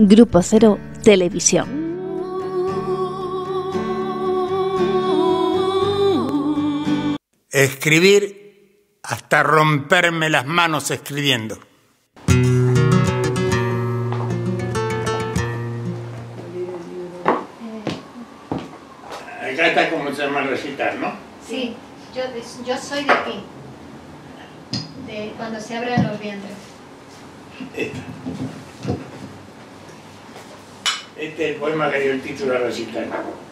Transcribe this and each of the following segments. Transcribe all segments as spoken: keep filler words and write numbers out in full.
Grupo Cero Televisión. Escribir hasta romperme las manos escribiendo. Acá está como se llama recitar, ¿no? Sí, yo, yo soy de aquí, de cuando se abren los vientres. Esta. Este es el poema que dio el título a recitar.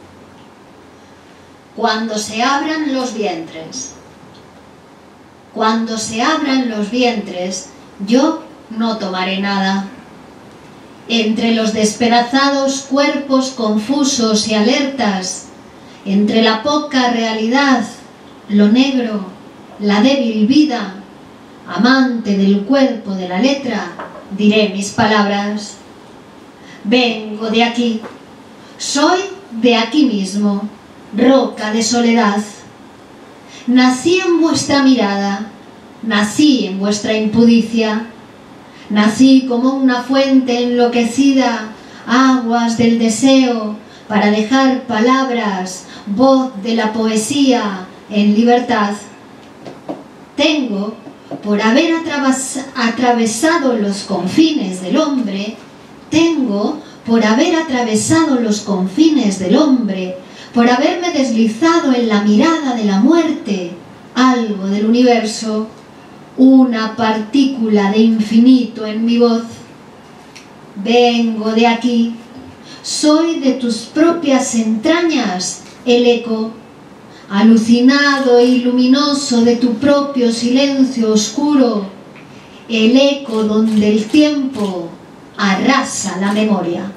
Cuando se abran los vientres. Cuando se abran los vientres, yo no tomaré nada. Entre los despedazados cuerpos confusos y alertas, entre la poca realidad, lo negro, la débil vida, amante del cuerpo de la letra, diré mis palabras. Vengo de aquí, soy de aquí mismo, roca de soledad. Nací en vuestra mirada, nací en vuestra impudicia, nací como una fuente enloquecida, aguas del deseo, para dejar palabras, voz de la poesía en libertad. Tengo, por haber através, atravesado los confines del hombre, tengo, por haber atravesado los confines del hombre, por haberme deslizado en la mirada de la muerte, algo del universo, una partícula de infinito en mi voz. Vengo de aquí, soy de tus propias entrañas el eco, alucinado e luminoso de tu propio silencio oscuro, el eco donde el tiempo arrasa la memoria.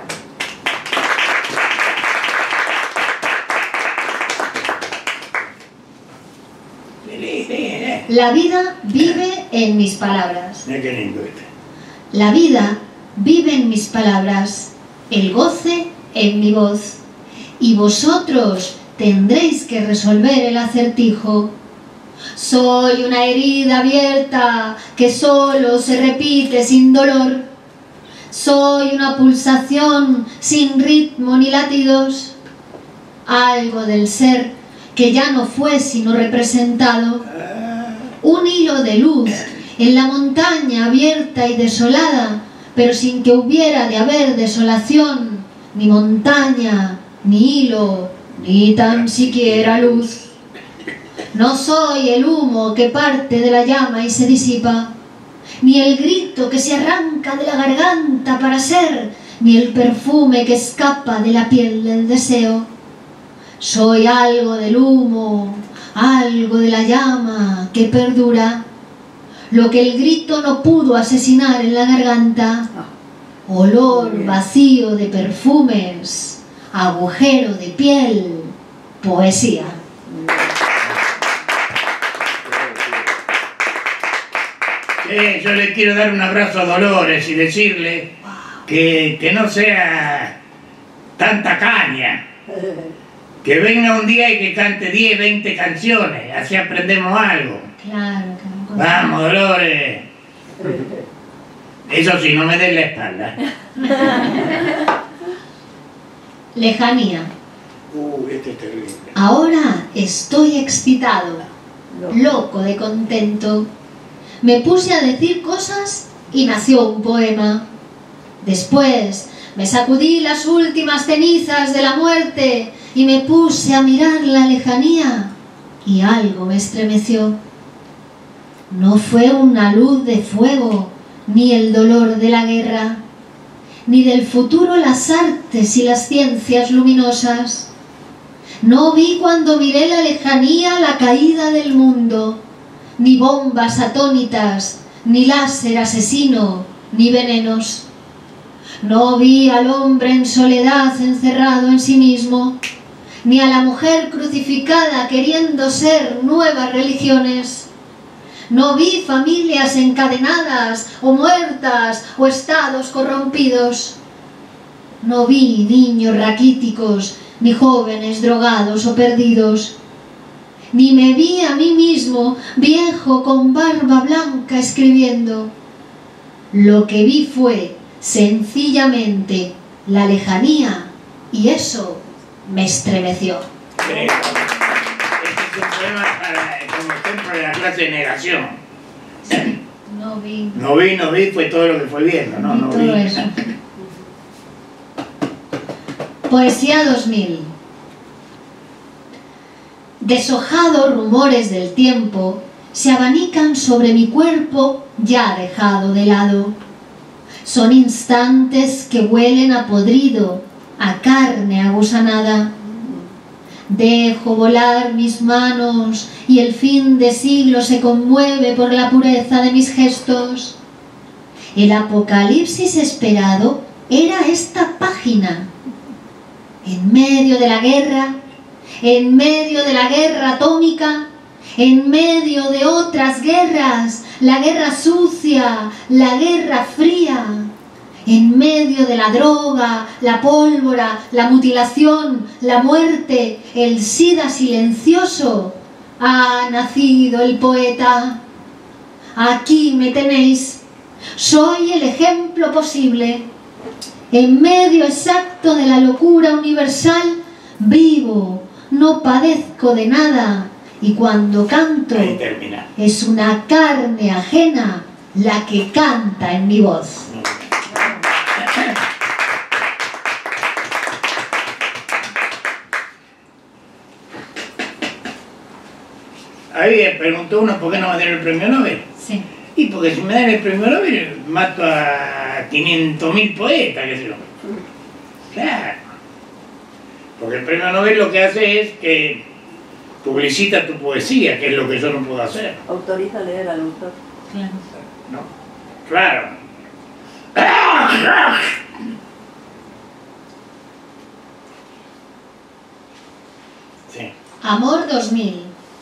La vida vive en mis palabras. Qué lindo este. La vida vive en mis palabras, el goce en mi voz, y vosotros tendréis que resolver el acertijo. Soy una herida abierta que solo se repite sin dolor. Soy una pulsación sin ritmo ni latidos. Algo del ser que ya no fue sino representado. Un hilo de luz en la montaña abierta y desolada, pero sin que hubiera de haber desolación, ni montaña, ni hilo, ni tan siquiera luz. No soy el humo que parte de la llama y se disipa, ni el grito que se arranca de la garganta para ser, ni el perfume que escapa de la piel del deseo. Soy algo del humo, algo de la llama que perdura, lo que el grito no pudo asesinar en la garganta. Olor vacío de perfumes, agujero de piel, poesía. Sí, yo le quiero dar un abrazo a Dolores y decirle que, que no sea tanta caña. Que venga un día y que cante diez, veinte canciones, así aprendemos algo. Claro, claro. Vamos, Dolores. Eso sí, no me des la espalda. Lejanía. Uh, este es terrible. Ahora estoy excitado, loco de contento. Me puse a decir cosas y nació un poema. Después me sacudí las últimas cenizas de la muerte y me puse a mirar la lejanía y algo me estremeció. No fue una luz de fuego, ni el dolor de la guerra, ni del futuro las artes y las ciencias luminosas. No vi cuando miré la lejanía la caída del mundo, ni bombas atónitas, ni láser asesino, ni venenos. No vi al hombre en soledad encerrado en sí mismo, ni a la mujer crucificada queriendo ser nuevas religiones. No vi familias encadenadas o muertas o estados corrompidos. No vi niños raquíticos ni jóvenes drogados o perdidos. Ni me vi a mí mismo viejo con barba blanca escribiendo. Lo que vi fue sencillamente la lejanía, y eso me estremeció. Este es un poema para, como ejemplo de la clase de negación. Sí, no vi. No vi, no vi, fue todo lo que fue viendo, no, no todo vi. eso. Poesía dos mil. Deshojados rumores del tiempo se abanican sobre mi cuerpo ya dejado de lado. Son instantes que huelen a podrido, a carne agusanada. Dejo volar mis manos y el fin de siglo se conmueve por la pureza de mis gestos. El apocalipsis esperado era esta página. En medio de la guerra, en medio de la guerra atómica, en medio de otras guerras, la guerra sucia, la guerra fría, en medio de la droga, la pólvora, la mutilación, la muerte, el SIDA silencioso, ha nacido el poeta. Aquí me tenéis, soy el ejemplo posible. En medio exacto de la locura universal, vivo, no padezco de nada, y cuando canto, es una carne ajena la que canta en mi voz. Ahí me preguntó uno por qué no me dieron el premio Nobel. Sí. Y porque si me dan el premio Nobel, mato a quinientos mil poetas, qué sé yo. Claro. Porque el premio Nobel lo que hace es que publicita tu poesía, que es lo que yo no puedo hacer. Autoriza a leer al autor. Claro. ¿No? Claro. Sí. Amor dos mil.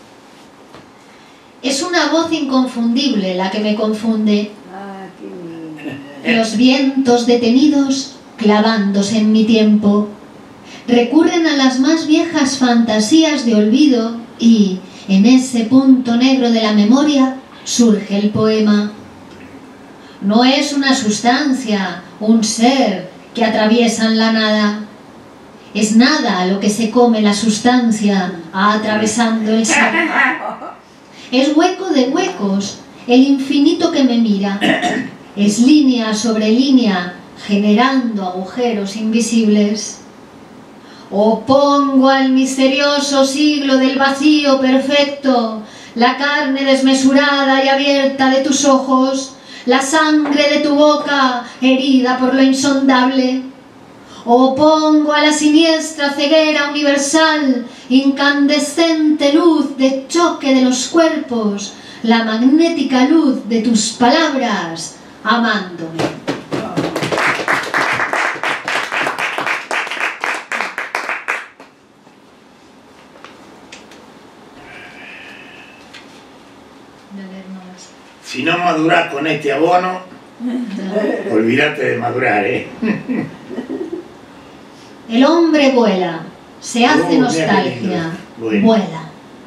Es una voz inconfundible la que me confunde. Ah, qué lindo. Los vientos detenidos clavándose en mi tiempo recurren a las más viejas fantasías de olvido y, en ese punto negro de la memoria, surge el poema. No es una sustancia, un ser que atraviesan la nada. Es nada lo que se come la sustancia atravesando el ser. Es hueco de huecos, el infinito que me mira. Es línea sobre línea, generando agujeros invisibles. Opongo al misterioso siglo del vacío perfecto, la carne desmesurada y abierta de tus ojos, la sangre de tu boca herida por lo insondable. Opongo a la siniestra ceguera universal, incandescente luz de choque de los cuerpos, la magnética luz de tus palabras, amándome. Si no madurás con este abono, olvídate de madurar, ¿eh? El hombre vuela, se hace Oh, nostalgia, bueno. vuela.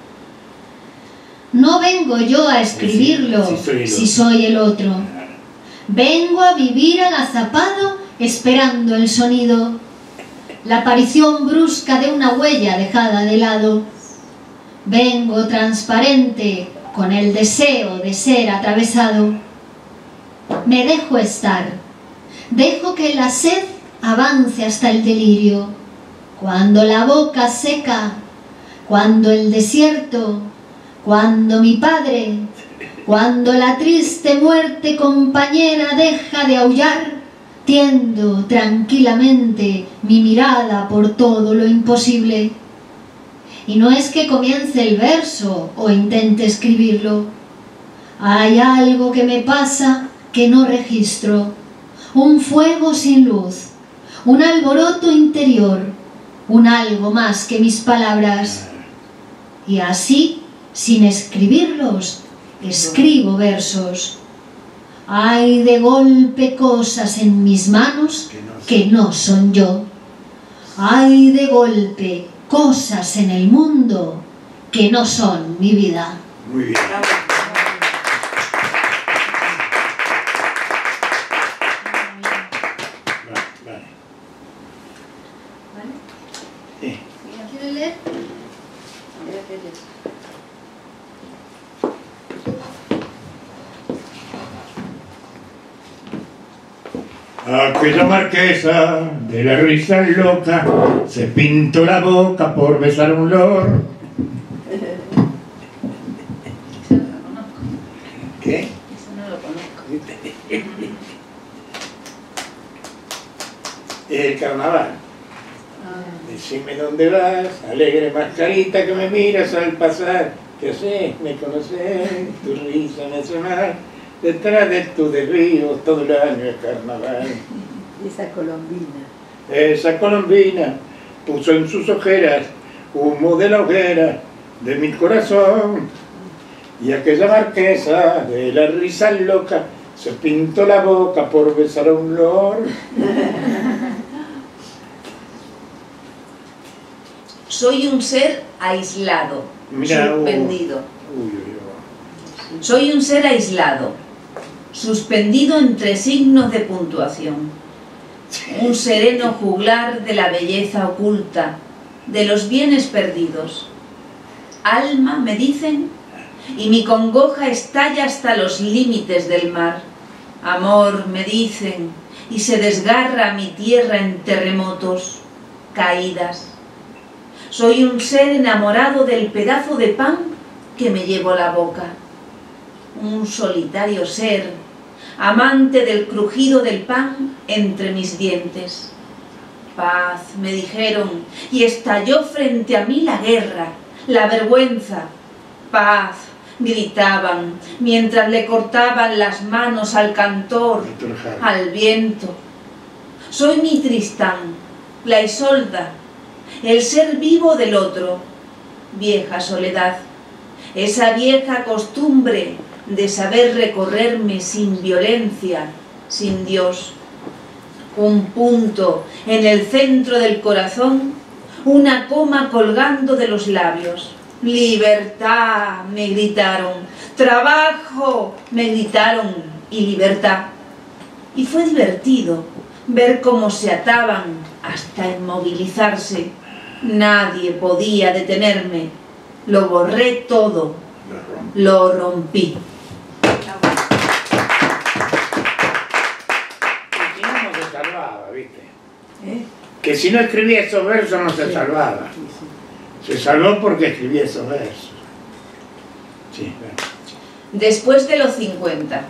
No vengo yo a escribirlo Sí, sí, soy el si otro. soy el otro. Vengo a vivir agazapado esperando el sonido, la aparición brusca de una huella dejada de lado. Vengo transparente con el deseo de ser atravesado. Me dejo estar, dejo que la sed avance hasta el delirio. Cuando la boca seca, cuando el desierto, cuando mi padre, cuando la triste muerte compañera deja de aullar, tiendo tranquilamente mi mirada por todo lo imposible. Y no es que comience el verso o intente escribirlo. Hay algo que me pasa que no registro, un fuego sin luz, un alboroto interior, un algo más que mis palabras. Y así, sin escribirlos, escribo versos. Hay de golpe cosas en mis manos que no son yo. Hay de golpe cosas en el mundo que no son mi vida. Muy bien. ver. Mira que es. Aquella marquesa de la risa loca se pintó la boca por besar a un lord. Eso no lo conozco. ¿Qué? Eso no lo conozco. Es el carnaval. Ah, Decime dónde vas, alegre mascarita que me miras al pasar. ¿Qué haces? ¿Me conoces? Tu risa me hace mal. Detrás de tus desvíos todo el año es carnaval. Esa colombina. Esa colombina puso en sus ojeras humo de la hoguera de mi corazón. Y aquella marquesa de la risa loca se pintó la boca por besar a un lord. soy un ser aislado, Mira, suspendido. Uy, uy, uy. Soy un ser aislado, suspendido entre signos de puntuación. Un sereno juglar de la belleza oculta, de los bienes perdidos. Alma, me dicen, y mi congoja estalla hasta los límites del mar. Amor, me dicen, y se desgarra mi tierra en terremotos, caídas. Soy un ser enamorado del pedazo de pan que me llevo a la boca. Un solitario ser, amante del crujido del pan entre mis dientes. Paz, me dijeron, y estalló frente a mí la guerra, la vergüenza. Paz, gritaban, mientras le cortaban las manos al cantor, al viento. Soy mi Tristán, la Isolda, el ser vivo del otro, vieja soledad, esa vieja costumbre de saber recorrerme sin violencia, sin Dios. Un punto en el centro del corazón, una coma colgando de los labios. Libertad, me gritaron. Trabajo, me gritaron. Y libertad. Y fue divertido ver cómo se ataban hasta inmovilizarse. Nadie podía detenerme. Lo borré todo. Lo rompí. Que si no, no se salvaba, ¿viste? ¿Eh? Que si no escribía esos versos no se salvaba. Se salvó porque escribía esos versos. Sí, bueno. Después de los cincuenta.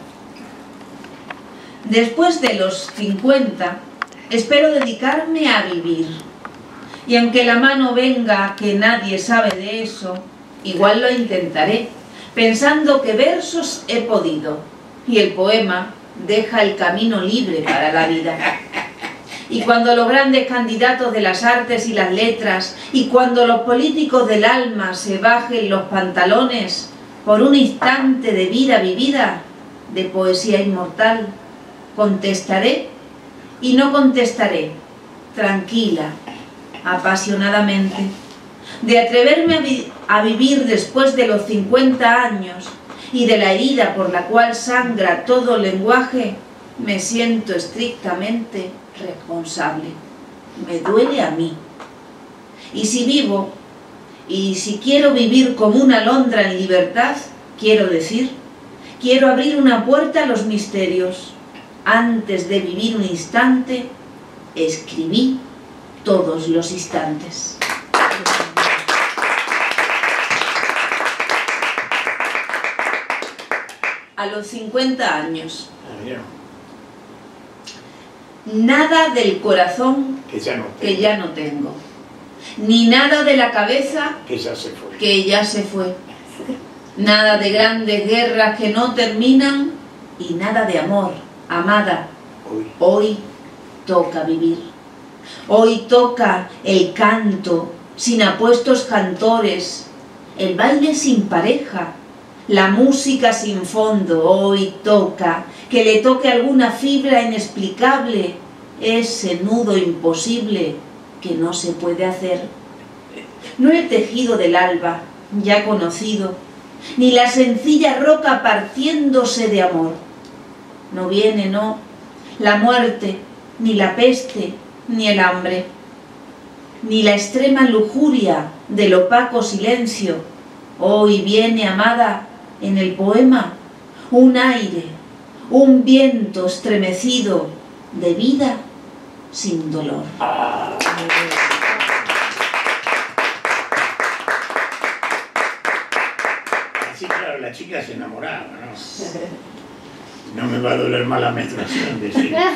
Después de los cincuenta, espero dedicarme a vivir. Y aunque la mano venga que nadie sabe de eso, igual lo intentaré, pensando que versos he podido, y el poema deja el camino libre para la vida. Y cuando los grandes candidatos de las artes y las letras, y cuando los políticos del alma se bajen los pantalones por un instante de vida vivida, de poesía inmortal, contestaré y no contestaré, tranquila, apasionadamente, de atreverme a, vi a vivir después de los cincuenta años y de la herida por la cual sangra todo lenguaje, me siento estrictamente responsable. Me duele a mí. Y si vivo, y si quiero vivir como una alondra en libertad, quiero decir, quiero abrir una puerta a los misterios. Antes de vivir un instante, escribí todos los instantes. A los cincuenta años. Nada del corazón Que ya no tengo. que ya no tengo. Ni nada de la cabeza Que ya se fue. que ya se fue. Nada de grandes guerras que no terminan y nada de amor, amada. Uy. Hoy toca vivir. Hoy toca el canto sin apuestos cantores, el baile sin pareja, la música sin fondo. Hoy toca que le toque alguna fibra inexplicable, ese nudo imposible que no se puede hacer. No el tejido del alba, ya conocido, ni la sencilla roca partiéndose de amor. No viene, no, la muerte, ni la peste, ni el hambre. ni la extrema lujuria del opaco silencio. Hoy viene, amada, en el poema, un aire, un viento estremecido de vida sin dolor. Así, claro, la chica se enamoraba, ¿no? No me va a doler más la menstruación, decía.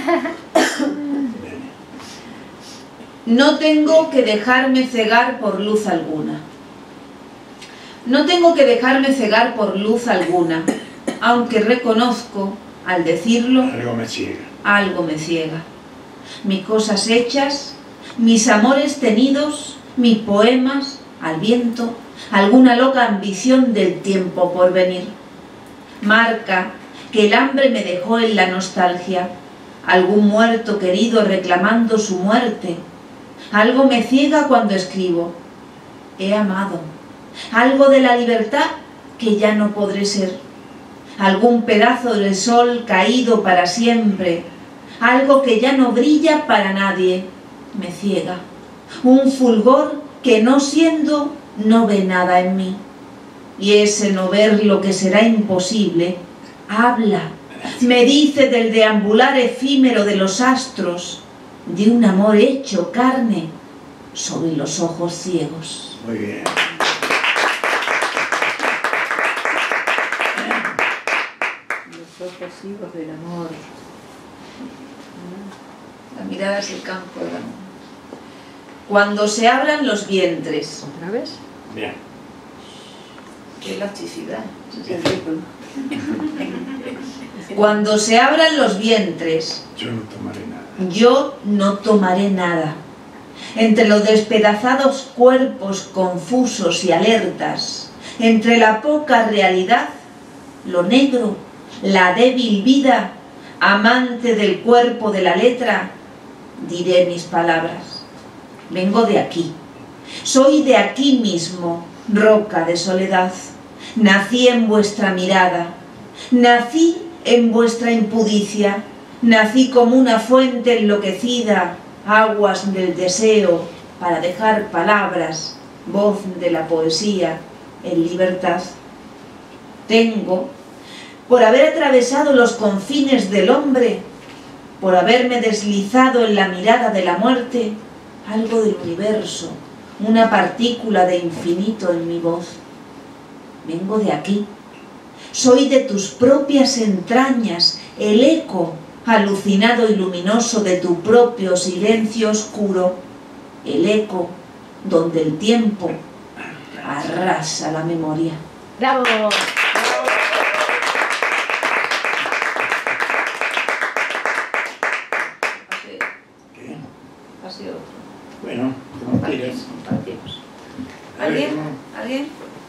No tengo que dejarme cegar por luz alguna. No tengo que dejarme cegar por luz alguna, aunque reconozco, al decirlo, Algo me ciega. algo me ciega. Mis cosas hechas, mis amores tenidos, mis poemas al viento, alguna loca ambición del tiempo por venir. Marca que el hambre me dejó en la nostalgia, algún muerto querido reclamando su muerte. Algo me ciega cuando escribo, he amado. Algo de la libertad que ya no podré ser. Algún pedazo del sol caído para siempre. Algo que ya no brilla para nadie, me ciega. Un fulgor que no siendo, no ve nada en mí. Y ese no ver lo que será imposible, habla, me dice del deambular efímero de los astros, de un amor hecho carne sobre los ojos ciegos. Muy bien. Los ojos ciegos del amor. La mirada es el campo del amor. Cuando se abran los vientres. ¿Otra vez? Bien. Qué elasticidad. Ese es el título. Cuando se abran los vientres, Yo no tomaré nada. yo no tomaré nada. Entre los despedazados cuerpos confusos y alertas, entre la poca realidad, lo negro, la débil vida, amante del cuerpo de la letra, diré mis palabras. Vengo de aquí, soy de aquí mismo, roca de soledad. Nací en vuestra mirada, nací en vuestra impudicia, nací como una fuente enloquecida, aguas del deseo para dejar palabras, voz de la poesía en libertad. Tengo, por haber atravesado los confines del hombre, por haberme deslizado en la mirada de la muerte, algo del universo, una partícula de infinito en mi voz. Vengo de aquí, soy de tus propias entrañas, el eco alucinado y luminoso de tu propio silencio oscuro, el eco donde el tiempo arrasa la memoria. ¡Bravo! ¿Qué? Pase otro. Bueno, como quieras. Compartimos. A ver, ¿Alguien? ¿cómo? ¿Alguien?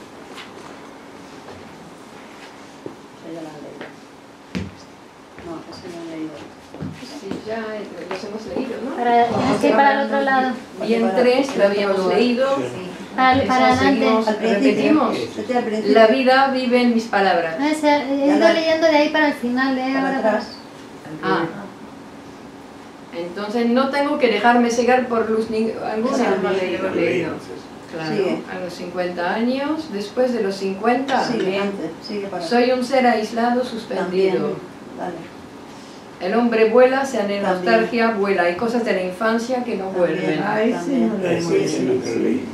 Esa ya la he leído. No, esa no la he leído. Sí, ya los hemos leído, ¿no? Para, es que para el otro lado. Bien tres, lo habíamos leído. Para, Esa para adelante. seguimos, Al principio. repetimos. Vete al principio. La vida vive en mis palabras. No, se- he Ya ido la- leyendo de ahí para el final, ¿eh? Para Ahora para... atrás. Ah. Entonces no tengo que dejarme cegar por luz ni- alguna. Esa No no he Lo leído. leí, entonces. Claro, Sigue. a los cincuenta años, después de los cincuenta, Sigue eh, antes, sigue para soy un ser aislado, También. suspendido. Dale. El hombre vuela, sea en También. nostalgia, vuela. Hay cosas de la infancia que no También. vuelven. Ah, ese no lo Eh, hemos sí, ese no leído. te lo leí.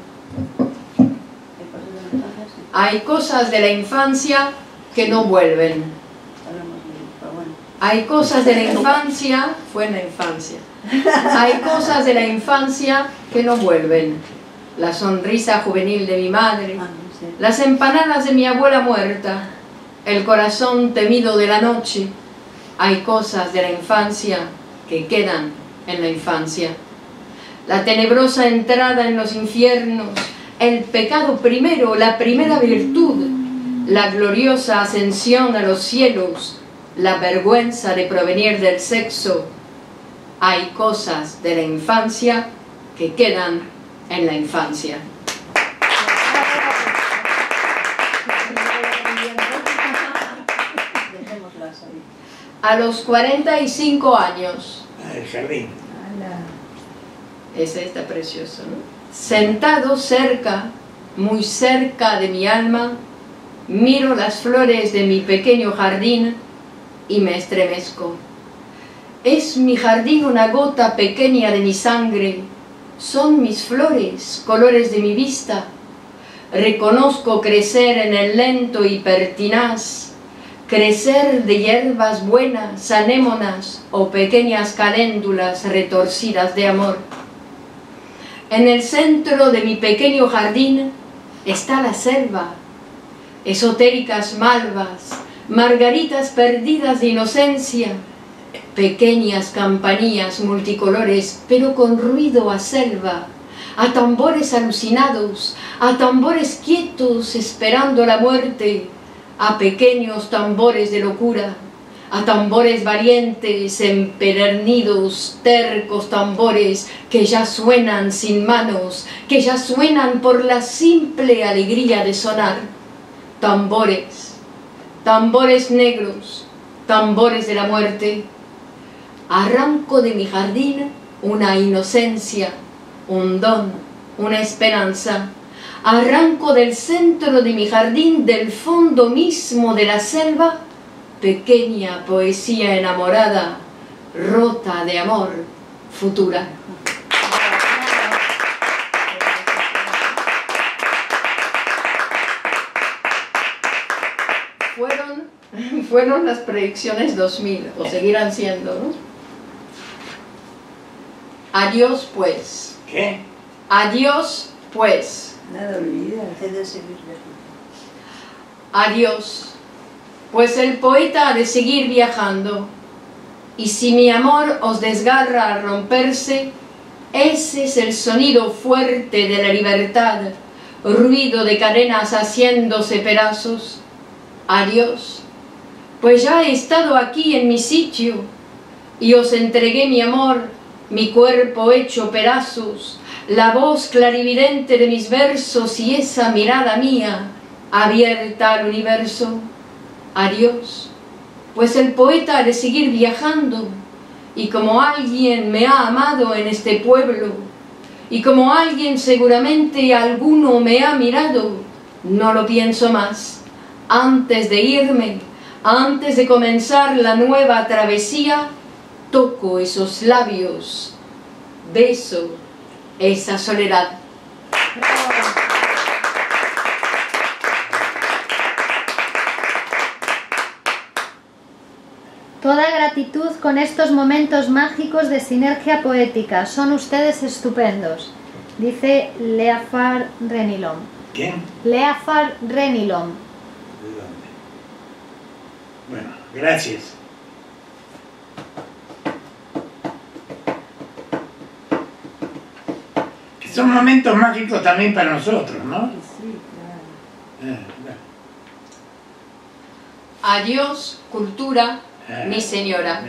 Hay cosas de la infancia, sí. Hay cosas de la infancia que no vuelven. Ya lo hemos leído, pero bueno. Hay cosas de la infancia, fue en la infancia. Hay cosas de la infancia que no vuelven. La sonrisa juvenil de mi madre, Ah, no sé. las empanadas de mi abuela muerta, el corazón temido de la noche. Hay cosas de la infancia que quedan en la infancia. La tenebrosa entrada en los infiernos, el pecado primero, la primera virtud, la gloriosa ascensión a los cielos, la vergüenza de provenir del sexo. Hay cosas de la infancia que quedan en la infancia. Dejémoslas ahí. A los cuarenta y cinco años, Ah, el jardín. Ese está precioso, ¿no? Sentado cerca, muy cerca de mi alma, miro las flores de mi pequeño jardín y me estremezco. Es mi jardín una gota pequeña de mi sangre, son mis flores, colores de mi vista. Reconozco crecer en el lento y pertinaz, crecer de hierbas buenas, anémonas o pequeñas caléndulas retorcidas de amor. En el centro de mi pequeño jardín está la selva, esotéricas malvas, margaritas perdidas de inocencia, pequeñas campanillas multicolores, pero con ruido a selva, a tambores alucinados, a tambores quietos esperando la muerte, a pequeños tambores de locura, a tambores valientes, empedernidos, tercos tambores que ya suenan sin manos, que ya suenan por la simple alegría de sonar. Tambores, tambores negros, tambores de la muerte. Arranco de mi jardín una inocencia, un don, una esperanza. Arranco del centro de mi jardín, del fondo mismo de la selva, pequeña poesía enamorada, rota de amor, futura. Fueron, fueron las predicciones dos mil, o seguirán siendo, ¿no? Adiós pues. ¿Qué? Adiós pues. Nada olvidas. He de seguir. Adiós. Pues el poeta ha de seguir viajando, y si mi amor os desgarra al romperse, ese es el sonido fuerte de la libertad, ruido de cadenas haciéndose pedazos. Adiós, pues ya he estado aquí en mi sitio, y os entregué mi amor, mi cuerpo hecho pedazos, la voz clarividente de mis versos y esa mirada mía, abierta al universo. Adiós, pues el poeta ha de seguir viajando, y como alguien me ha amado en este pueblo, y como alguien seguramente alguno me ha mirado, no lo pienso más. Antes de irme, antes de comenzar la nueva travesía, toco esos labios, beso esa soledad. Toda gratitud con estos momentos mágicos de sinergia poética. Son ustedes estupendos. Dice Leafar Renilom. ¿Quién? Leafar Renilom. ¿De dónde? Bueno, gracias. Que son momentos mágicos también para nosotros, ¿no? Sí, claro. Eh, bueno. Adiós, cultura, mi señora.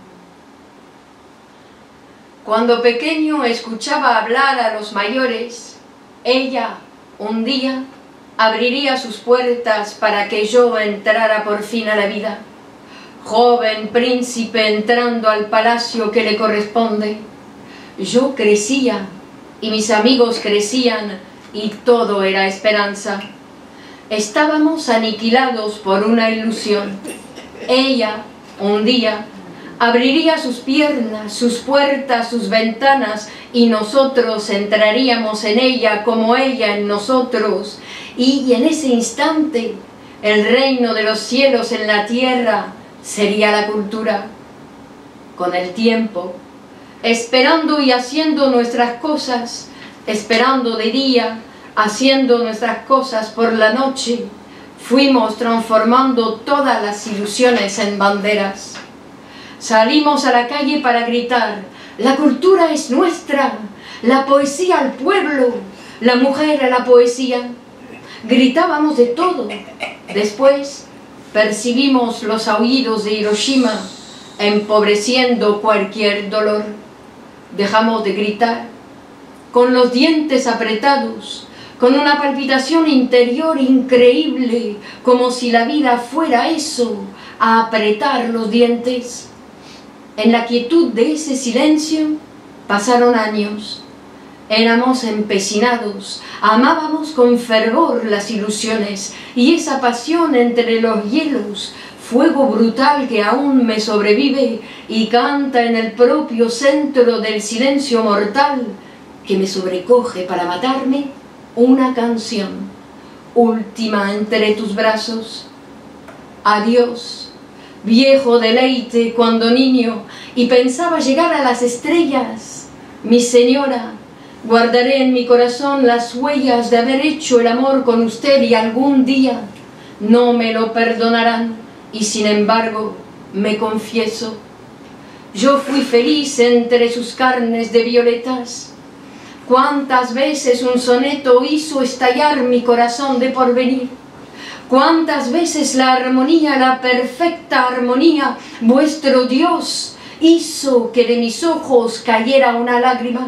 Cuando pequeño escuchaba hablar a los mayores, ella, un día, abriría sus puertas para que yo entrara por fin a la vida. Joven príncipe entrando al palacio que le corresponde. Yo crecía, y mis amigos crecían, y todo era esperanza. Estábamos aniquilados por una ilusión. Ella, un día, abriría sus piernas, sus puertas, sus ventanas, y nosotros entraríamos en ella como ella en nosotros, y en ese instante el reino de los cielos en la tierra sería la cultura. Con el tiempo, esperando y haciendo nuestras cosas, esperando de día, haciendo nuestras cosas por la noche, fuimos transformando todas las ilusiones en banderas. Salimos a la calle para gritar: la cultura es nuestra, la poesía al pueblo, la mujer a la poesía. Gritábamos de todo. Después percibimos los aullidos de Hiroshima, empobreciendo cualquier dolor. Dejamos de gritar, con los dientes apretados, con una palpitación interior increíble, como si la vida fuera eso, a apretar los dientes. En la quietud de ese silencio pasaron años, Éramos empecinados, amábamos con fervor las ilusiones y esa pasión entre los hielos, fuego brutal que aún me sobrevive y canta en el propio centro del silencio mortal que me sobrecoge para matarme, una canción, última entre tus brazos. Adiós, viejo deleite cuando niño y pensaba llegar a las estrellas, mi señora, guardaré en mi corazón las huellas de haber hecho el amor con usted y algún día no me lo perdonarán y sin embargo me confieso, yo fui feliz entre sus carnes de violetas. Cuántas veces un soneto hizo estallar mi corazón de porvenir. Cuántas veces la armonía, la perfecta armonía, vuestro Dios hizo que de mis ojos cayera una lágrima.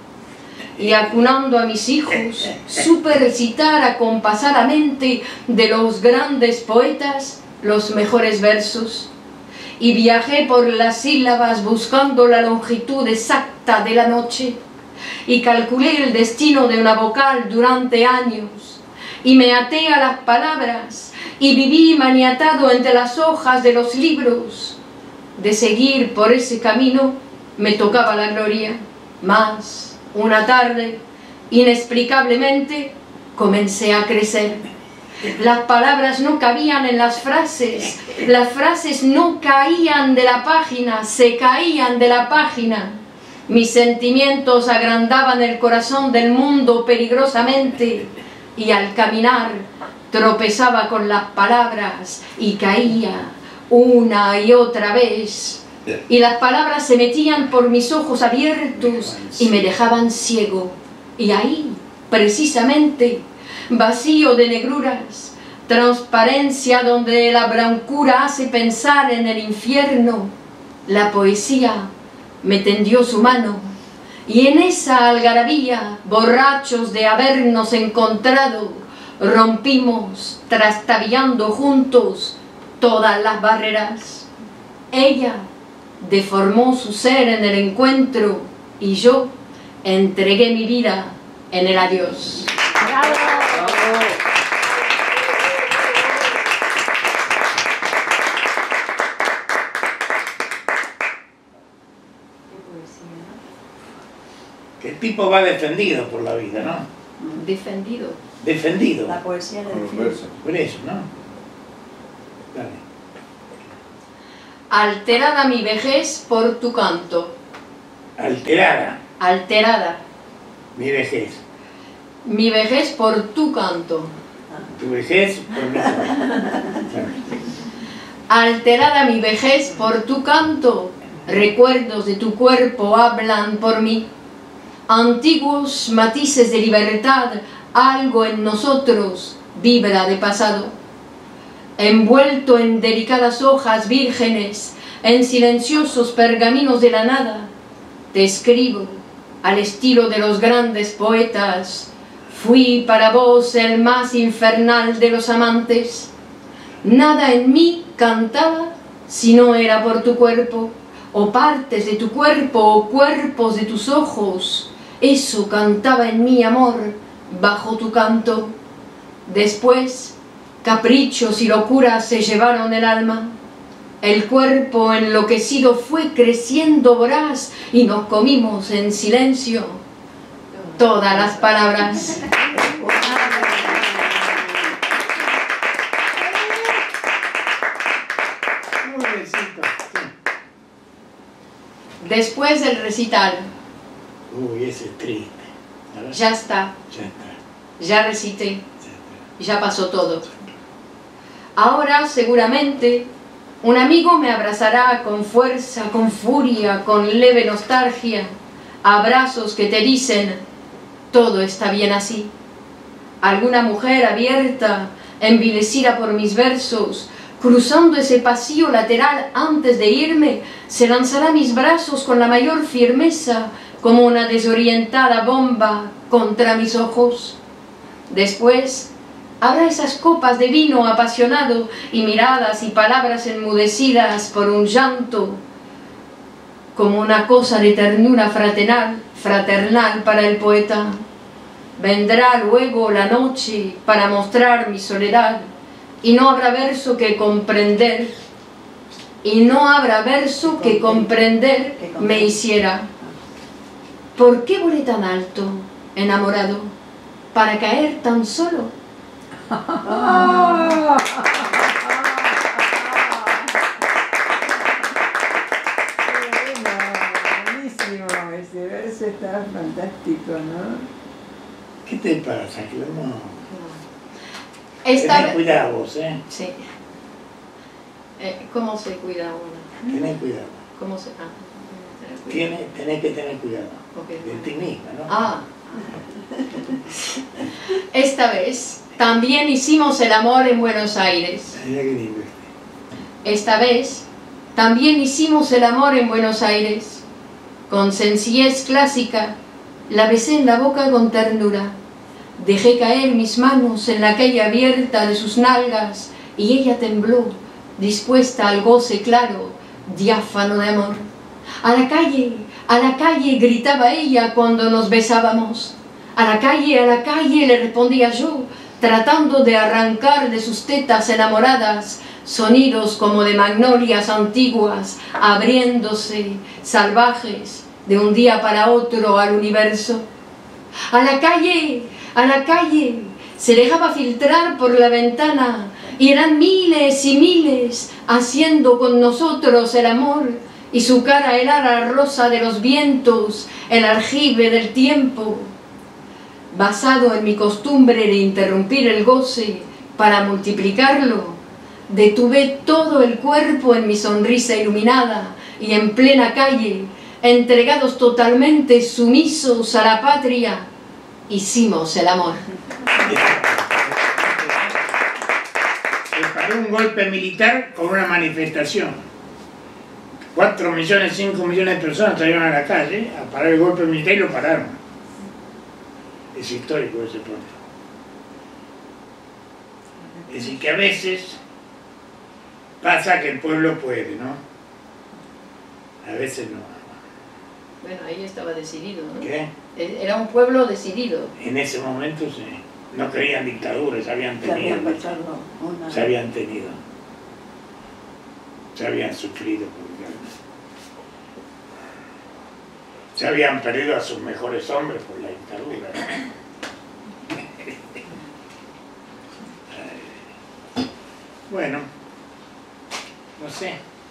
Y acunando a mis hijos, supe recitar acompasadamente de los grandes poetas los mejores versos. Y viajé por las sílabas buscando la longitud exacta de la noche. Y calculé el destino de una vocal durante años. Y me até a las palabras y viví maniatado entre las hojas de los libros. De seguir por ese camino me tocaba la gloria, mas una tarde, inexplicablemente, comencé a crecer. Las palabras no cabían en las frases, las frases no caían de la página, se caían de la página. Mis sentimientos agrandaban el corazón del mundo peligrosamente y al caminar tropezaba con las palabras y caía una y otra vez. Y las palabras se metían por mis ojos abiertos y me dejaban ciego. Y ahí, precisamente, vacío de negruras, transparencia donde la blancura hace pensar en el infierno, la poesía me tendió su mano. Y en esa algarabía, borrachos de habernos encontrado, rompimos, trastabillando juntos, todas las barreras. Ella deformó su ser en el encuentro y yo entregué mi vida en el adiós. ¡Bravo! Que el tipo va defendido por la vida, ¿no? Defendido. Defendido. La poesía de Con los defensa. versos. Por eso, ¿no? Dale. Alterada mi vejez por tu canto. Alterada Alterada mi vejez. mi vejez por tu canto. Tu vejez por mi Alterada mi vejez por tu canto. Recuerdos de tu cuerpo hablan por mí. Antiguos matices de libertad, algo en nosotros vibra de pasado. Envuelto en delicadas hojas vírgenes, en silenciosos pergaminos de la nada, te escribo al estilo de los grandes poetas. Fui para vos el más infernal de los amantes. Nada en mí cantaba si no era por tu cuerpo, o partes de tu cuerpo, o cuerpos de tus ojos. Eso cantaba en mí, amor, bajo tu canto. Después, caprichos y locuras se llevaron el alma. El cuerpo enloquecido fue creciendo voraz y nos comimos en silencio todas las palabras. Después del recital, Uy, ese es triste. ¿Verdad? ya está, Ya está. ya recité, Ya está. ya pasó todo. Ahora seguramente un amigo me abrazará con fuerza, con furia, con leve nostalgia, abrazos que te dicen, todo está bien así. Alguna mujer abierta, envilecida por mis versos, cruzando ese pasillo lateral antes de irme, se lanzará a mis brazos con la mayor firmeza, como una desorientada bomba contra mis ojos. Después habrá esas copas de vino apasionado y miradas y palabras enmudecidas por un llanto como una cosa de ternura fraternal, fraternal para el poeta. Vendrá luego la noche para mostrar mi soledad, y no habrá verso que comprender, y no habrá verso que comprender me hiciera. ¿Por qué volé tan alto, enamorado, para caer tan solo? Buenísimo, ese verso está fantástico, ¿no? ¿Qué te pasa, Clemón? Esta Tenés cuidado vos, ¿eh? Sí. Eh, ¿Cómo se cuida uno? Tenés cuidado. ¿Cómo se...? Ah, tener cuidado. Tienes, tenés que tener cuidado. Ok. De ti misma, ¿no? Ah. Esta vez también hicimos el amor en Buenos Aires. Mira qué lindo. Esta vez también hicimos el amor en Buenos Aires. Con sencillez clásica, la besé en la boca con ternura. Dejé caer mis manos en la calle abierta de sus nalgas y ella tembló, dispuesta al goce claro, diáfano de amor. A la calle, a la calle, gritaba ella cuando nos besábamos. A la calle, a la calle, le respondía yo, tratando de arrancar de sus tetas enamoradas sonidos como de magnolias antiguas, abriéndose, salvajes, de un día para otro al universo. A la calle, a la calle, se dejaba filtrar por la ventana, y eran miles y miles haciendo con nosotros el amor, y su cara el ara rosa de los vientos, el aljibe del tiempo. Basado en mi costumbre de interrumpir el goce para multiplicarlo, detuve todo el cuerpo en mi sonrisa iluminada, y en plena calle, entregados totalmente sumisos a la patria, hicimos el amor. Preparó un golpe militar con una manifestación. Cuatro millones, cinco millones de personas salieron a la calle a parar el golpe militar y lo pararon. Es histórico ese pueblo. Es decir, que a veces pasa que el pueblo puede, ¿no? A veces no. Bueno, ahí estaba decidido, ¿no? ¿Qué? Era un pueblo decidido. En ese momento sí. No querían dictaduras, habían Que había tenido. pasado una... Se habían tenido. Se habían sufrido. Se habían perdido a sus mejores hombres por la dictadura. Bueno, no sé.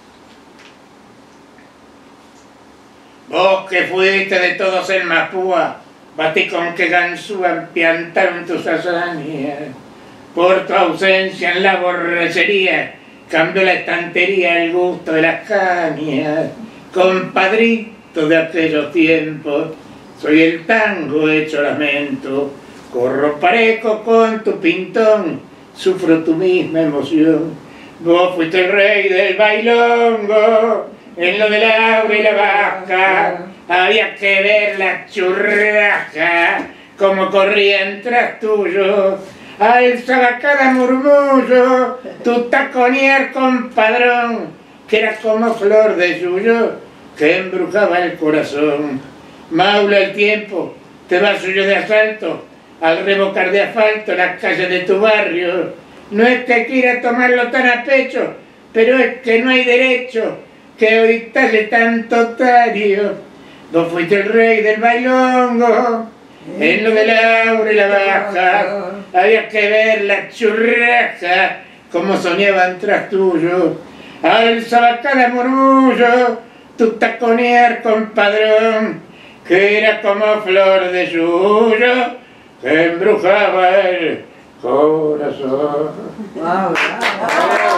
Vos que fuiste de todos el Mapúa, batí con que Ganzúa piantaron tus hazañas. Por tu ausencia en la borrachería, cambió la estantería el gusto de las cañas. Compadrito de aquellos tiempos, soy el tango hecho lamento. Corro parejo con tu pintón, sufro tu misma emoción. Vos fuiste el rey del bailongo, en lo de la aura y la vaca, había que ver la churraca, como corrían tras tuyo. Alzaba cada murmullo, tu taconear compadrón, que era como flor de suyo, que embrujaba el corazón. Maula el tiempo, te va suyo de asalto, al revocar de asfalto las calles de tu barrio. No es que quiera tomarlo tan a pecho, pero es que no hay derecho que hoy talle tanto otario. Vos fuiste el rey del bailongo, en lo de la aura y la baja, había que ver la churraca, como soñaban tras tuyo. Alzaba cada murmullo, tu taconear compadrón, que era como flor de suyo, que embrujaba el corazón. Wow, wow.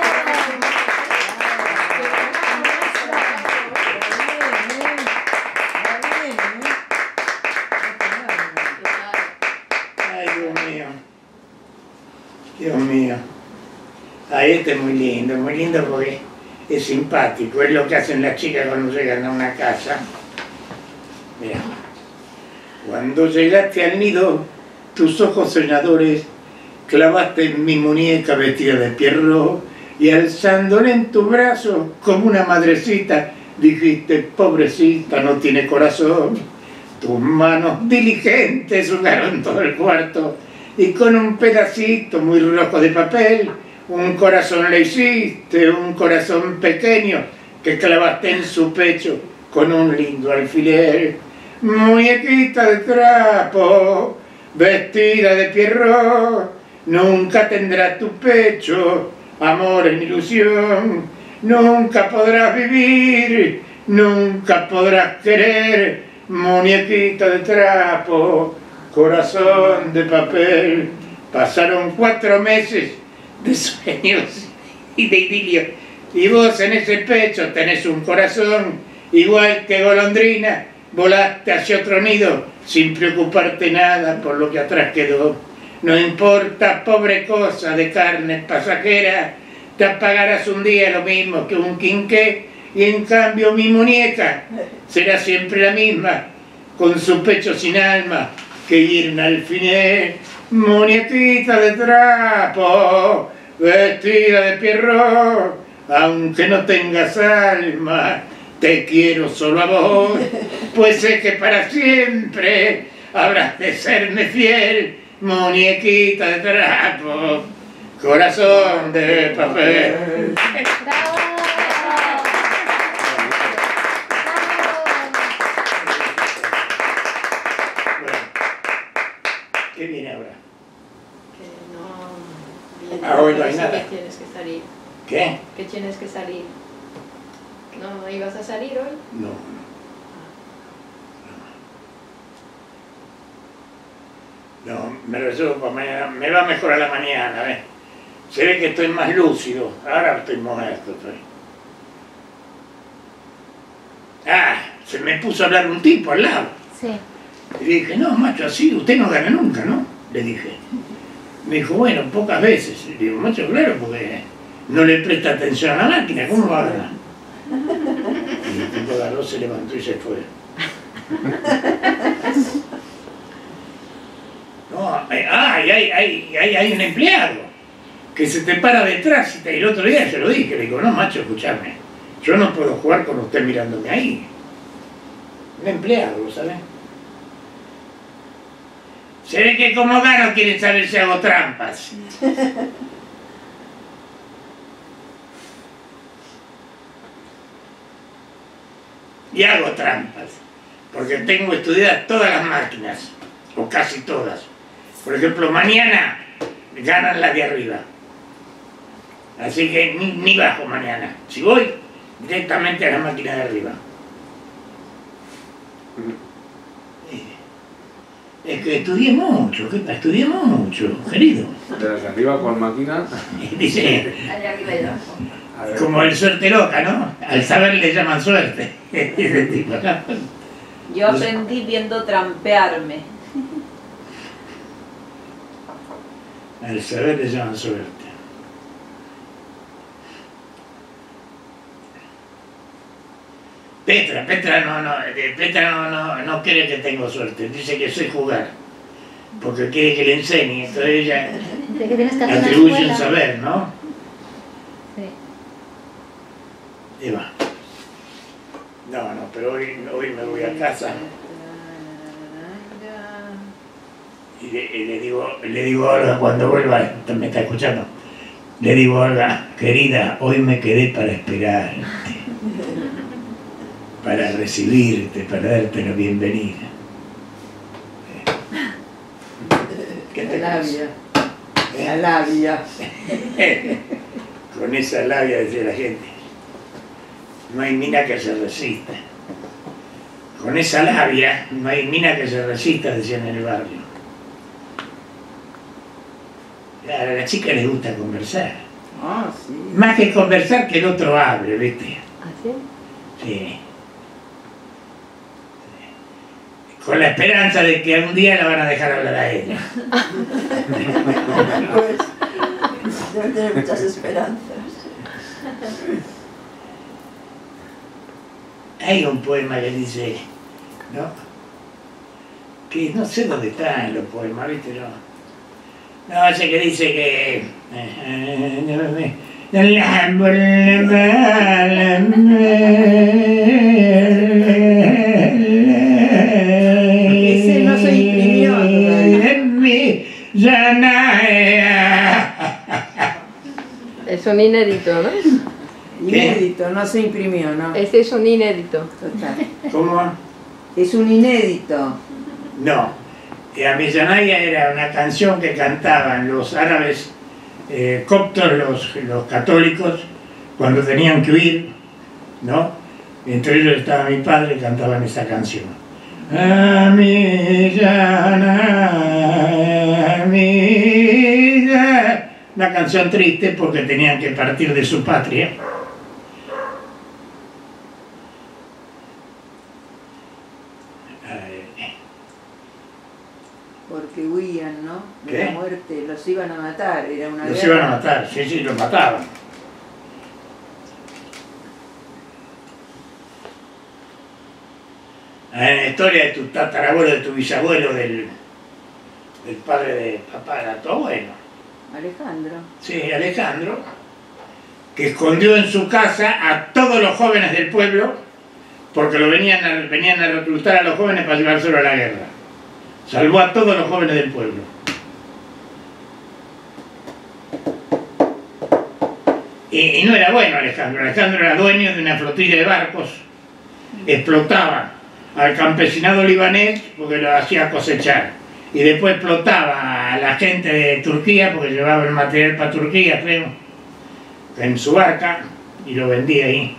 Ay, Dios mío. Dios mío. Ay, este es muy lindo, muy lindo porque es simpático. Es lo que hacen las chicas cuando llegan a una casa. Mira. Cuando llegaste al nido, tus ojos soñadores clavaste en mi muñeca vestida de Pierrot y alzándola en tu brazo como una madrecita Dijiste, pobrecita, no tiene corazón. Tus manos diligentes jugaron todo el cuarto y con un pedacito muy rojo de papel un corazón le hiciste, un corazón pequeño que clavaste en su pecho con un lindo alfiler. Muñequita de trapo, vestida de Pierrot, nunca tendrá tu pecho amor en ilusión, nunca podrás vivir, nunca podrás querer, muñequita de trapo, corazón de papel. Pasaron cuatro meses de sueños y de idilio, y vos en ese pecho tenés un corazón, igual que golondrina, volaste hacia otro nido, sin preocuparte nada por lo que atrás quedó. No importa, pobre cosa de carne pasajera, te apagarás un día lo mismo que un quinqué, y en cambio mi muñeca será siempre la misma, con su pecho sin alma, que ir un alfiler. Muñequita de trapo, vestida de Pierrot, aunque no tengas alma, te quiero solo a vos, pues sé que para siempre habrás de serme fiel, muñequita de trapo, corazón de papel. ¡Bravo! ¿Qué viene ahora? Que no viene, Ah, hoy no hay sí nada. que tienes que salir. ¿Qué? Que tienes que salir. ¿No, no ibas a salir hoy? No. No, me resuelvo para mañana. Me va mejor a la mañana, ¿ves? Se ve que estoy más lúcido. Ahora estoy molesto. Estoy. Ah, se me puso a hablar un tipo al lado. Sí. Y le dije, no, macho, así usted no gana nunca, ¿no? Le dije. Me dijo, bueno, pocas veces. Le digo, macho, claro, porque no le presta atención a la máquina, ¿cómo va a ganar? Y el tipo agarró, se levantó y se fue. No, hay, hay, hay, hay, hay un empleado que se te para detrás y te, el otro día se lo dije, le digo, no, macho, escuchame, yo no puedo jugar con usted mirándome ahí. Un empleado, ¿sabes? Se ve que como gano quieren saber si hago trampas. Y hago trampas, porque tengo estudiadas todas las máquinas, o casi todas. Por ejemplo, mañana ganan las de arriba. Así que ni, ni bajo mañana. Si voy, directamente a la máquina de arriba. Es que estudié mucho, ¿qué? Estudié mucho, querido. ¿De las de arriba cuál máquina? Dice, Allá arriba y abajo. A ver. como el suerte loca, ¿no? Al saber le llaman suerte. Ese tipo, ¿no? Yo aprendí viendo trampearme. Al saber le llaman suerte. Petra, Petra no, no, eh, Petra no, no, no quiere que tengo suerte, dice que soy jugar, porque quiere que le enseñe, entonces ella De que tienes que hacer una atribuye un escuela. saber, ¿no? Sí. Y va. No, no, pero hoy, hoy me voy a casa y le, y le digo, le digo a Olga cuando vuelva, me está escuchando, le digo a Olga, querida, hoy me quedé para esperarte, para recibirte, para darte la bienvenida. ¿Qué te La pasa? labia. La labia. Con esa labia, decía la gente, no hay mina que se resista. Con esa labia, no hay mina que se resista, decían en el barrio. A la chica le gusta conversar. Ah, sí. Más que conversar, que el otro hable, ¿viste? ¿Así? Sí. Con la esperanza de que algún día la van a dejar hablar a ella. Pues deben tener muchas esperanzas. Hay un poema que dice, ¿no? Que no sé dónde están los poemas, ¿viste? No, no ese que dice que... Ese no se imprimió todavía. Es un inédito, ¿no? Inédito, no se imprimió, ¿no? Ese es un inédito. Total. ¿Cómo? Es un inédito. No. Avellanaya era una canción que cantaban los árabes eh, coptos, los, los católicos, cuando tenían que huir, ¿no? Entre ellos estaba mi padre y cantaban esa canción. Avellanaya, Avellanaya. Una canción triste porque tenían que partir de su patria. Porque huían, ¿no? De ¿Qué? la muerte, los iban a matar, era una Los guerra. iban a matar, sí, sí, los mataban. En la historia de tu tatarabuelo, de tu bisabuelo, del, del padre de papá, era tu abuelo. Alejandro. Sí, Alejandro, que escondió en su casa a todos los jóvenes del pueblo, porque lo venían a, venían a reclutar a los jóvenes para llevárselo a la guerra. Salvó a todos los jóvenes del pueblo. Y, y no era bueno Alejandro. Alejandro era dueño de una flotilla de barcos. Explotaba al campesinado libanés porque lo hacía cosechar. Y después explotaba a la gente de Turquía porque llevaba el material para Turquía, creo, en su barca, y lo vendía ahí.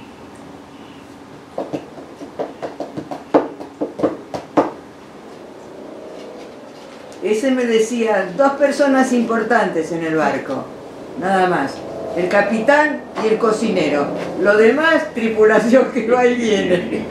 Ese me decía dos personas importantes en el barco, nada más. El capitán y el cocinero. Lo demás, tripulación que va y viene.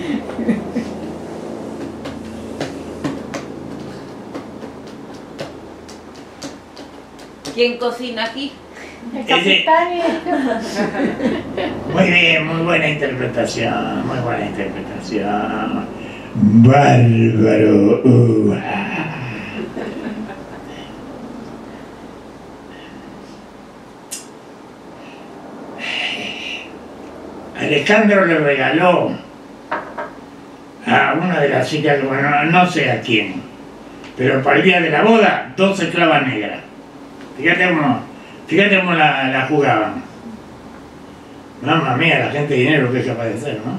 ¿Quién cocina aquí? El capitán y... Muy bien, muy buena interpretación, muy buena interpretación. Bárbaro. Uh, ah. Alejandro le regaló a una de las chicas, bueno, no sé a quién, pero para el día de la boda, dos esclavas negras. Fíjate cómo, fíjate cómo la, la jugaban. Mamma mía, la gente de dinero que es capaz de hacer, ¿no?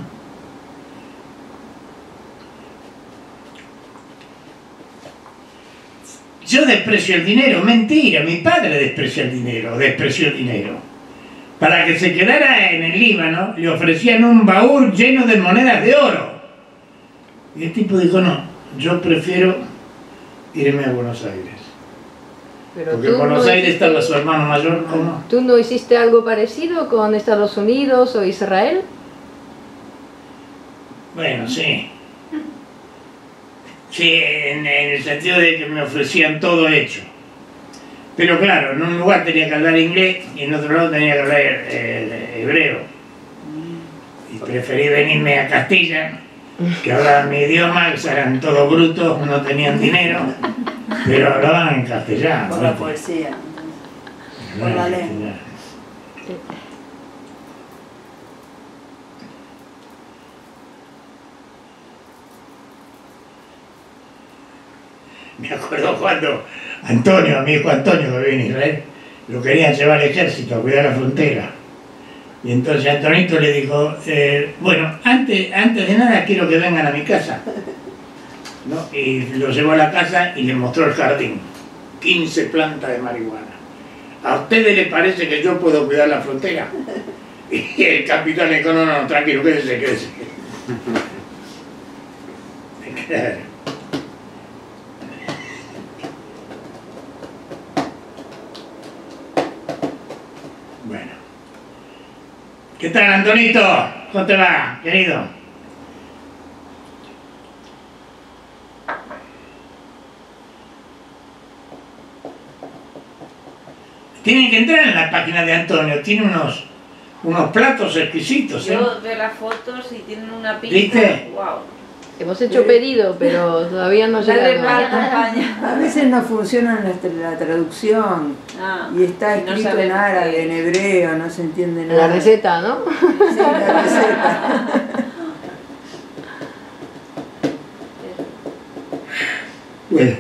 Yo desprecio el dinero, mentira, mi padre desprecia el dinero, despreció el dinero. Para que se quedara en el Líbano, le ofrecían un baúl lleno de monedas de oro. Y el tipo dijo, no, yo prefiero irme a Buenos Aires. Pero Porque tú en Buenos no Aires hiciste- estaba su hermano mayor, ¿cómo? ¿Tú no hiciste algo parecido con Estados Unidos o Israel? Bueno, sí. Sí, en, en el sentido de que me ofrecían todo hecho. Pero claro, en un lugar tenía que hablar inglés y en otro lado tenía que hablar eh, hebreo. Y preferí venirme a Castilla, que hablaban mi idioma, que eran todos brutos, no tenían dinero, pero hablaban en castellano. Por la ¿viste? poesía. Hablaban por la en lengua. castellano. Me acuerdo cuando Antonio, mi hijo Antonio, que vive en Israel, lo querían llevar al ejército a cuidar la frontera. Y entonces Antonito le dijo, eh, bueno, antes, antes de nada quiero que vengan a mi casa. ¿No? Y lo llevó a la casa y le mostró el jardín. quince plantas de marihuana. ¿A ustedes les parece que yo puedo cuidar la frontera? Y el capitán le dijo, no, no, tranquilo, quédese, quédese. Claro. Bueno. ¿Qué tal, Antonito? ¿Cómo te va, querido? Tienen que entrar en la página de Antonio, tiene unos, unos platos exquisitos, ¿eh? Yo veo las fotos y tienen una pinta. ¿Viste? Wow. Hemos hecho pedido, pero todavía no La llega. reparto España. A veces no funciona la, tra- la traducción Ah, y está y no escrito saben en árabe, qué en es. hebreo, no se entiende nada. La receta, ¿no? Sí, la receta. Bueno.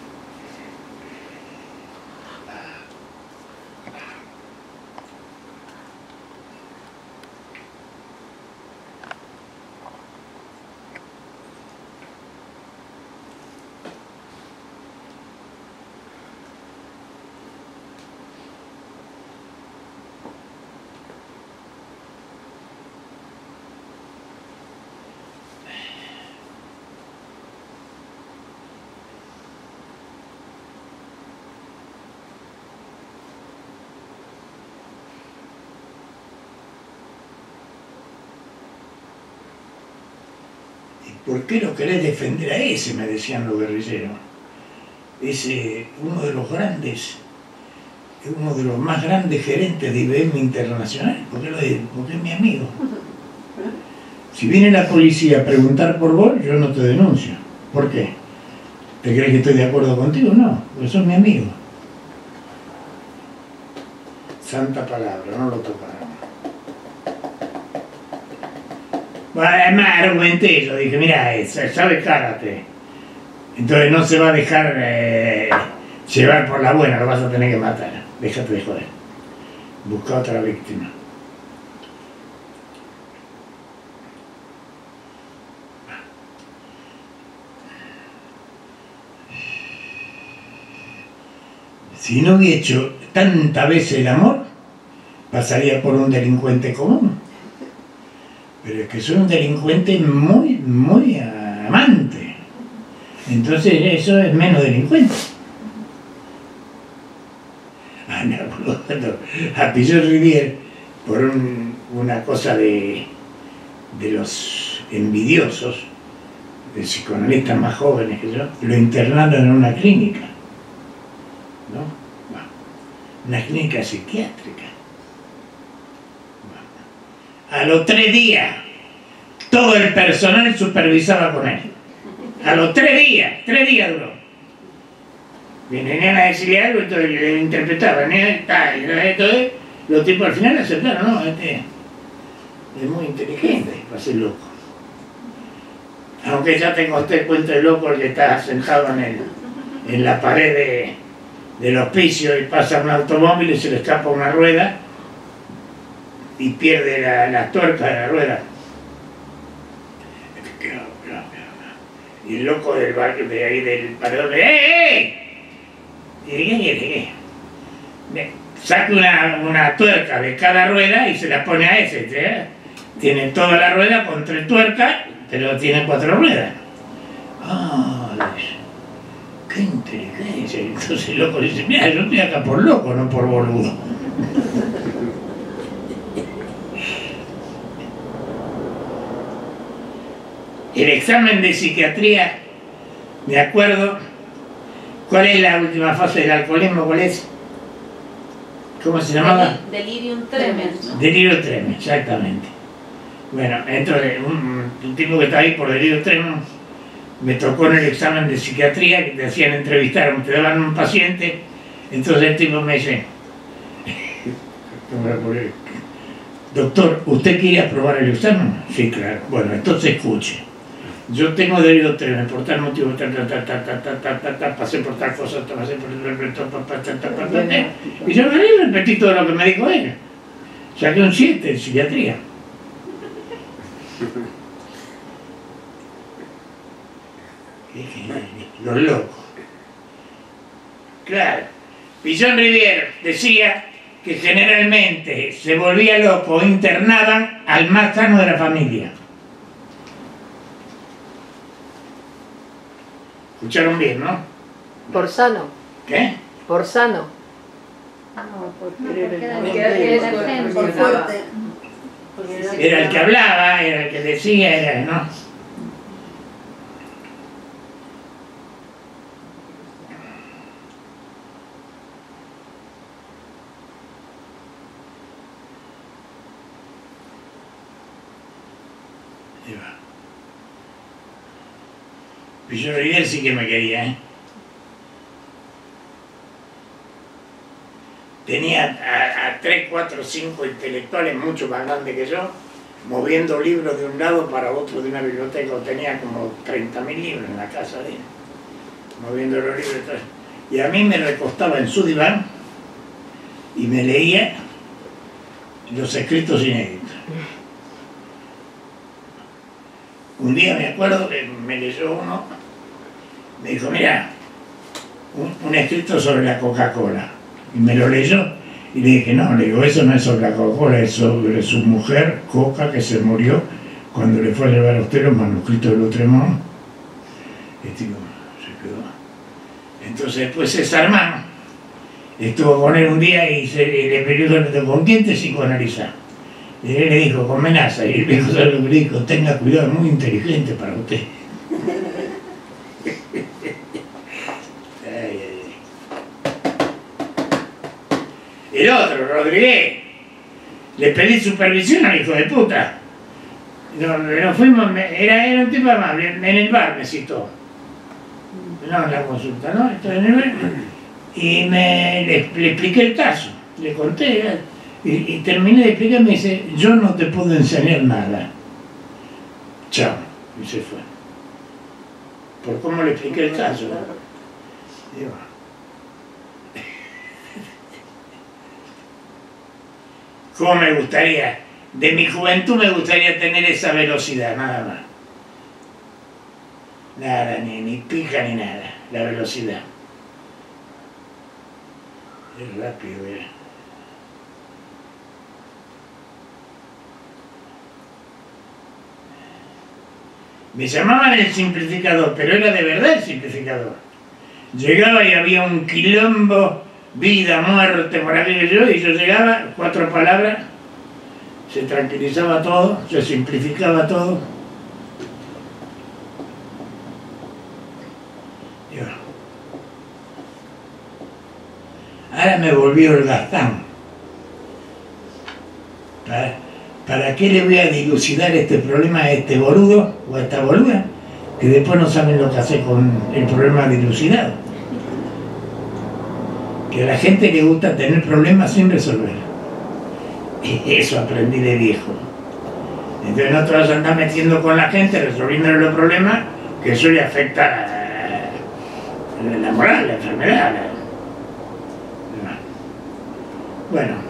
¿Por qué no querés defender a ese? Me decían los guerrilleros. Ese, uno de los grandes, uno de los más grandes gerentes de I B M Internacional. ¿Por qué lo digo? Porque es mi amigo. Si viene la policía a preguntar por vos, yo no te denuncio. ¿Por qué? ¿Te crees que estoy de acuerdo contigo? No, porque sos mi amigo. Santa palabra, no lo tocaron. Bueno, además argumenté, yo dije, mira, sabe karate. Entonces no se va a dejar eh, llevar por la buena, lo vas a tener que matar. Déjate de joder. Busca otra víctima. Si no hubiera hecho tantas veces el amor, pasaría por un delincuente común. Pero es que soy un delincuente muy, muy amante. Entonces eso es menos delincuente. Ah, no, por lo tanto, a Pillot Rivière, por un, una cosa de, de los envidiosos, de psicoanalistas más jóvenes que yo, lo internaron en una clínica. ¿No? Bueno, una clínica psiquiátrica. A los tres días, todo el personal supervisaba con él. A los tres días, tres días duró. Venían a decirle algo, entonces le interpretaban, ¿eh? Entonces, los tipos al final aceptaron, no, este es muy inteligente para ser loco. Aunque ya te conté el cuento del loco, el que está sentado en, el, en la pared de, del hospicio y pasa un automóvil y se le escapa una rueda y pierde la, la tuerca de la rueda. Y el loco del barrio de ahí del paredón le ¡eh, eh! Y ¿qué quiere? ¿Qué? Saca una, una tuerca de cada rueda y se la pone a ese. ¿sí? Tiene toda la rueda con tres tuercas, pero tiene cuatro ruedas. ¡Ah! ¡Qué inteligencia! Entonces el loco dice, mira, yo estoy acá por loco, no por boludo. El examen de psiquiatría, me acuerdo, ¿cuál es la última fase del alcoholismo? ¿Cuál es? ¿Cómo se llamaba? Delirium tremens, ¿no? Delirio tremens, exactamente. Bueno, entonces, un, un tipo que está ahí por delirio tremens, me tocó en el examen de psiquiatría, que te hacían entrevistar, te daban un paciente, entonces el tipo me dice, doctor, ¿usted quiere aprobar el examen? Sí, claro. Bueno, entonces escuche. Yo tengo delirio tremens, por tal motivo, ta, ta, ta, ta, ta, ta, ta, ta, ta, pasé por tal cosa, pasé por tal. Y yo me repetí todo lo que me dijo él. Saqué un siete en psiquiatría. Los locos. Claro. Pillot Rivière decía que generalmente se volvía loco o internaban al más sano de la familia. Escucharon bien, ¿no? Por sano. ¿Qué? Por sano. No, porque era el Porque momento. era el ejemplo. Por fuerte. Era el que hablaba, era el que decía, era, ¿no? Ahí va. Pillo Rivera sí que me quería, ¿eh? Tenía a, a tres, cuatro, cinco intelectuales mucho más grandes que yo, moviendo libros de un lado para otro de una biblioteca. Tenía como treinta mil libros en la casa de él, moviendo los libros. Y a mí me recostaba en su diván y me leía los escritos inéditos. Un día me acuerdo que me leyó uno, me dijo, mira, un, un escrito sobre la Coca-Cola. Y me lo leyó y le dije, no, le digo, eso no es sobre la Coca-Cola, es sobre su mujer, Coca, que se murió cuando le fue a llevar a usted los manuscritos de Lautremont. Y tipo, se quedó. Entonces después César Hermano estuvo con él un día y, se, y le preguntó, ¿con quién te psicoanalizás? Y él le dijo, con Menaza. Y él dijo, ¿sabes lo que le dijo? Tenga cuidado, es muy inteligente para usted. Ay, ay, ay. El otro, Rodríguez, le pedí supervisión al hijo de puta. Nos, nos fuimos, era, era un tipo amable, en el bar me citó. No en la consulta, ¿no? Entonces, en el bar, y me, le, le expliqué el caso, le conté, y, y terminé de explicar, me dice, yo no te puedo enseñar nada. Chao, y se fue. Por cómo le expliqué el caso. Digo, ¿cómo me gustaría? De mi juventud me gustaría tener esa velocidad, nada más. Nada, ni, ni pica ni nada, la velocidad. Es rápido, ¿eh? Me llamaban el simplificador, pero era de verdad el simplificador. Llegaba y había un quilombo, vida, muerte, por aquello, y yo llegaba, cuatro palabras, se tranquilizaba todo, se simplificaba todo. Y bueno. Ahora me volvió el Gastán. ¿Para, ¿Para qué le voy a dilucidar este problema a este boludo o a esta boluda? Que después no saben lo que hacer con el problema dilucidado. Que a la gente le gusta tener problemas sin resolver. Eso aprendí de viejo. Entonces no te vas a andar metiendo con la gente, resolviendo los problemas, que eso le afecta a la, la moral, la enfermedad. La... Bueno.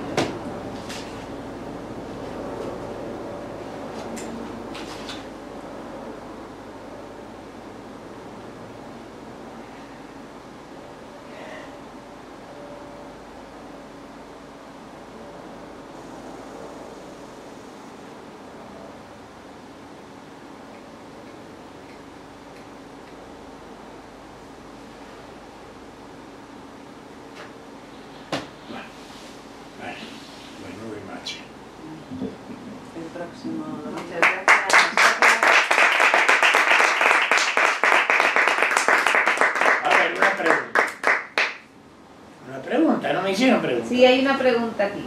Sí, hay una pregunta aquí.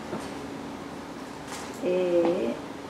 Eh,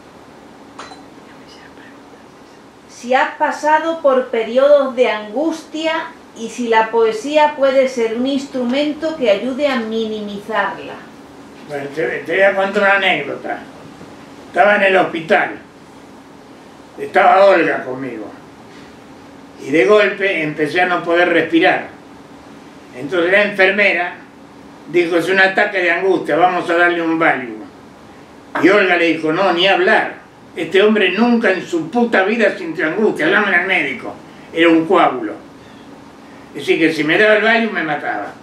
si has pasado por periodos de angustia y si la poesía puede ser un instrumento que ayude a minimizarla. Bueno, te, te voy a contar una anécdota. Estaba en el hospital. Estaba Olga conmigo. Y de golpe empecé a no poder respirar. Entonces la enfermera dijo, es un ataque de angustia, vamos a darle un Valium. Y Olga le dijo, no, ni hablar. Este hombre nunca en su puta vida sintió angustia, llamen al médico. Era un coágulo. Es decir, que si me daba el Valium me mataba.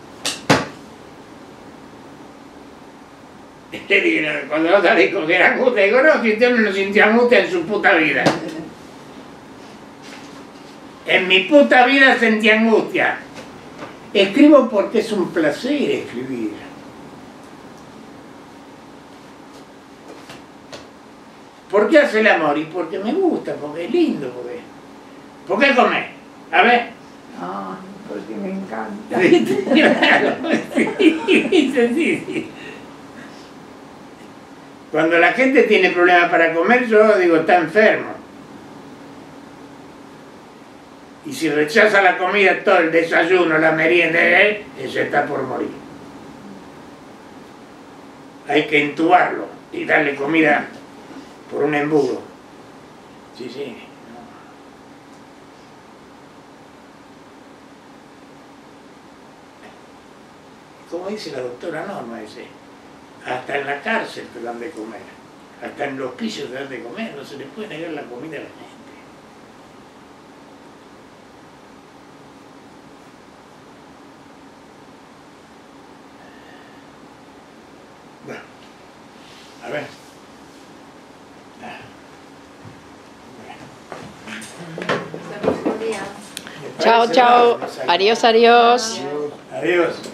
Le dije, cuando otra dijo que era angustia, digo, no, si este hombre no sintió angustia en su puta vida. En mi puta vida sentí angustia. Escribo porque es un placer escribir. ¿Por qué hace el amor? Y porque me gusta, porque es lindo, porque... ¿Por qué comer? A ver. Ah, porque me encanta. Claro, sí, sí, sí. Cuando la gente tiene problemas para comer, yo digo, está enfermo. Y si rechaza la comida, todo el desayuno, la merienda, ¿eh? Ese está por morir. Hay que entubarlo y darle comida por un embudo. Sí, sí. Como dice la doctora Norma, dice, hasta en la cárcel te dan de comer, hasta en los pisos te dan de comer, no se le puede negar la comida a la gente. Bueno, a ver. Chao, chao. Adiós, adiós. Adiós.